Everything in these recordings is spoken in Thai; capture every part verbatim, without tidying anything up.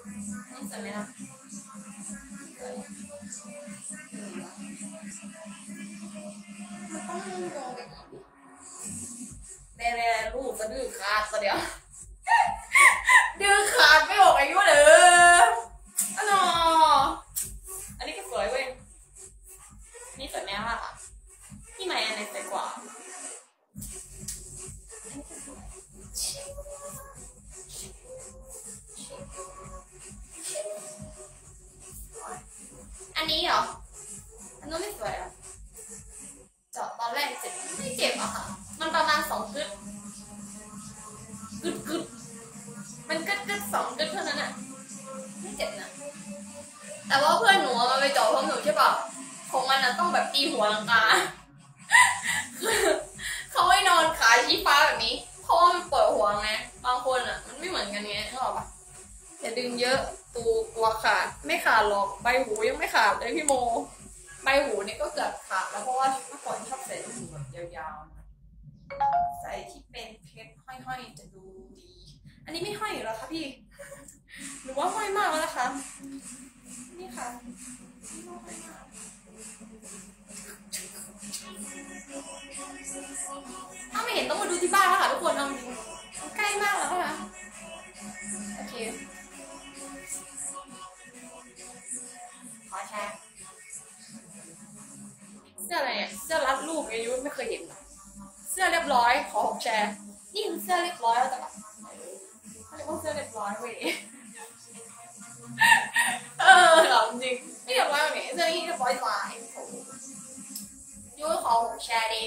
นี่สวยไหมล่ะมันต้องมองไปอีกแน่ๆลูกจะดื้อขาดซะเดี๋ยวดื้อขาดไม่ออกอายุเลยอ๋ออันนี้ก็สวยเว้ยนี่สวยไหมล่ะพี่ใหม่อันไหนสวยกว่าอันนี้เหรออันนู้นไม่สวยอ่ะเจาะตอนแรกเจ็บไม่เจ็บอะค่ะมันประมาณสองกึดกึดกึดมันกึดกึดสองกึดเท่านั้นอะไม่เจ็บนะแต่ว่าเพื่อนหนูมันไปเจาะพร้อมหนูใช่ป่ะของมันอะต้องแบบตีหัวลังกาเขาให้นอนขาชี้ฟ้าแบบนี้เพราะว่ามันปวดหัวไงบางคนอะมันไม่เหมือนกันไงนึกออกปะอย่าดึงเยอะตูกลัวขาดไม่ขาดหรอกใบหูยังไม่ขาดเลยพี่โมใบหูนี่ก็เกือบขาดแล้วเพราะว่าเมื่อก่อนชอบใส่หูแบบยาวๆใส่ที่เป็นเพชรห้อยๆจะดูดีอันนี้ไม่ห้อยหรอคะพี่หรือว่าห้อยมากแล้วนะคะนี่ค่ะถ้าไม่เห็นต้องมาดูที่บ้านแล้วค่ะทุกคนเอาใกล้มากแล้วค่ะโอเคขอแชร์เสื้ออะไรเนี่ยเสื้อรัดรูปอายุไม่เคยเห็นเสื้อเรียบร้อยขอแชร์นี่คือเสื้อเรียบร้อยแล้วแต่แบบเขาเรียกว่าเสื้อเรียบร้อยเว้ยเออหรอจริงไม่เรียบร้อยเนี่ยเสื้อที่เรียบร้อยกว่ายูขอแชร์ดี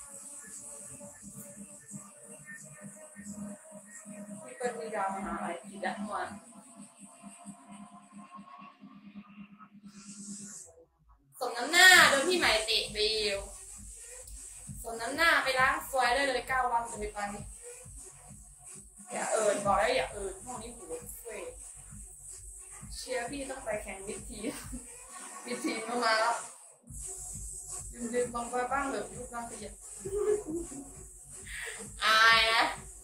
มีเป็นมีดาวมาหาอะไรกินได้ทั้งวันสมน้ำหน้าโดนพี่ใหม่เตะบิวสมน้ำหน้าไปล้างซวยได้เลยเก้าวันจะไปไปอย่าเอิญบอกแล้วอย่าเอิญพวกนี้หูเว้ยเชียร์พี่ต้องไปแข่งวิธีวิธีมามาแล้วยืนๆบางบ้างเหลือยุบบ้างไปอย่างอายนะ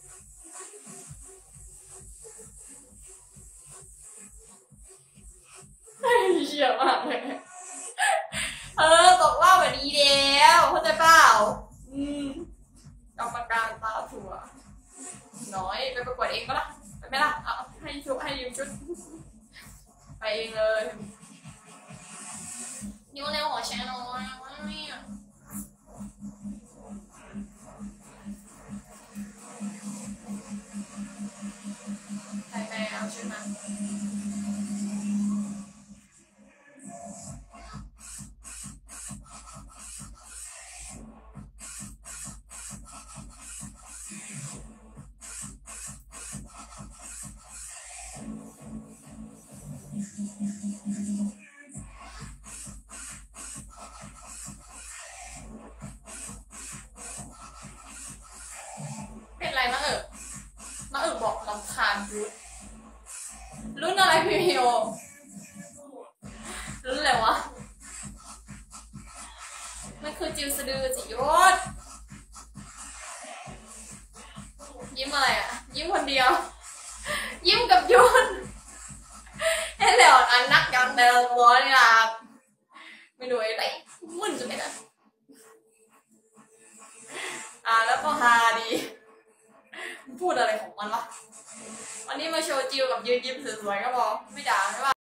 เชี่ยมากเลยเออตกว่าแบบนี้แล้วเข้าใจเปล่าอืมกรรมการตาถั่วน้อยไปประกวดเองก็ล่ะไปไหมล่ะเอาให้ชุดให้ยืมชุดไปเองเลยนิ้วในหัวแชร์น้อยไม่ใครไปเอาชุดมาเป็นไรมาเออมาเออบอกลำคาญรุ่นรุ่นอะไรพี่มิวรุ่นอะไรวะมันคือจิวสะดือจิยศยิ้มอะไรอ่ะยิ้มคนเดียวยิ้มกับยุนไอ้เหล่าอันนักกันเดินร้อนนี่ล่ะไม่ดูอะไรมึนจะไม่ได้อ่าแล้วก็ฮาดีพูดอะไรของมันวะวันนี้มาโชว์จิวกับยืนยิ้มสวยๆก็พอไม่ด่าใช่ปะ